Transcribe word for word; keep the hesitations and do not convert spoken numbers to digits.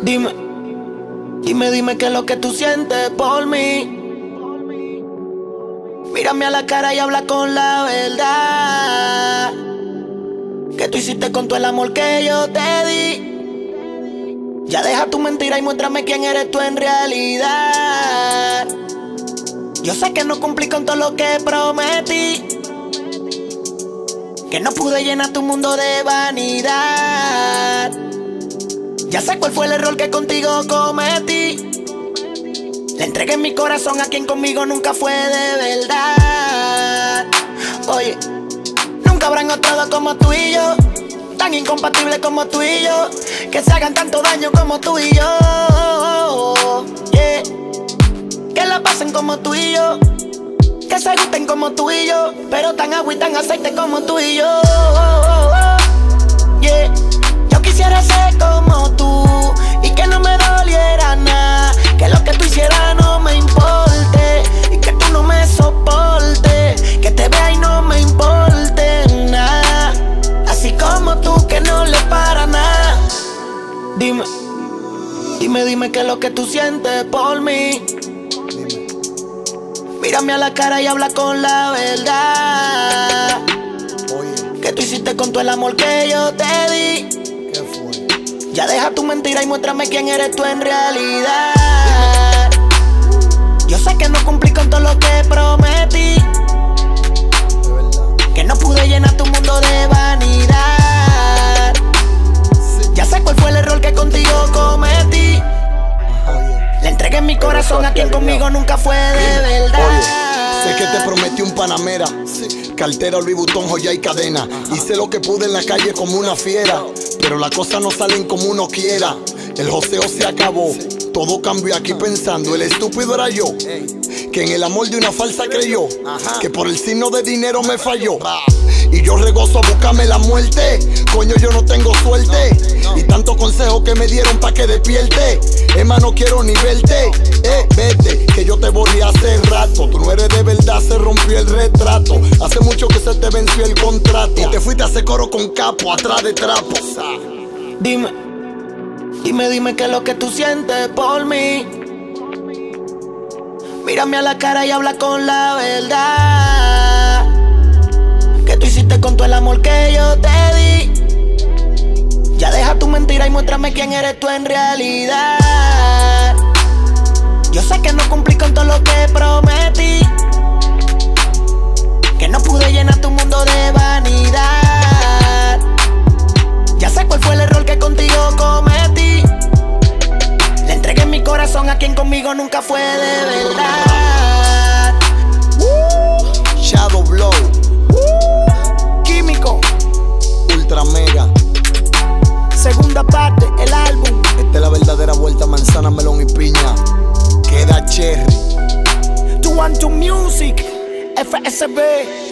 Dime, dime, dime qué es lo que tú sientes por mí. Mírame a la cara y habla con la verdad. ¿Qué tú hiciste con todo el amor que yo te di? Ya deja tu mentira y muéstrame quién eres tú en realidad. Yo sé que no cumplí con todo lo que prometí, que no pude llenar tu mundo de vanidad. Ya sé cuál fue el error que contigo cometí. Le entregué mi corazón a quien conmigo nunca fue de verdad. Oye, nunca habrán otro como tú y yo, tan incompatibles como tú y yo, que se hagan tanto daño como tú y yo. Yeah. Que la pasen como tú y yo, que se gusten como tú y yo, pero tan agua y tan aceite como tú y yo. Yeah. Yo quisiera ser como tú y que no me doliera nada, que lo que tú hicieras no me importe y que tú no me soportes, que te vea y no me importe nada, así como tú que no le para nada. Dime, dime, dime qué es lo que tú sientes por mí. Mírame a la cara y habla con la verdad. Oye, ¿qué tú hiciste con todo el amor que yo te di? ¿Qué fue? Ya deja tu mentira y muéstrame quién eres tú en realidad. Yo sé que no cumplí con todo lo que prometí, de verdad, que no pude llenar tu mundo de vanidad. Sí. Ya sé cuál fue el error que contigo cometí. Le entregué mi corazón a quien conmigo nunca fue de verdad. Oye, sé que te prometí un Panamera, cartera, Louis Vuitton, joya y cadena. Hice lo que pude en la calle como una fiera, pero las cosas no salen como uno quiera. El joseo se acabó, todo cambió aquí pensando, el estúpido era yo, que en el amor de una falsa creyó, que por el signo de dinero me falló. Y yo regozo a buscarme la muerte, coño yo no tengo suerte. Y tantos consejos que me dieron pa' que despierte, Emma no quiero ni verte. Eh, vete, que yo te borré hace rato, tú no eres de verdad, se rompió el retrato. Hace mucho que se te venció el contrato y te fuiste a hacer coro con capo, atrás de trapos. Dime, dime, dime qué es lo que tú sientes por mí. Mírame a la cara y habla con la verdad. ¿Qué tú hiciste con todo el amor que yo te di? Ya deja tu mentira y muéstrame quién eres tú en realidad. Yo sé que no cumplí con todo lo que prometí, que no pude llenar tu mundo de vanidad. Ya sé cuál fue el error que contigo cometí. Le entregué mi corazón a quien conmigo nunca fue de verdad. uh, Shadow Blow, uh, Químico, Ultra Mega. Segunda parte, el álbum. Esta es la verdadera vuelta, manzana, melón y piña. Queda cherry. two one two Music, F S B.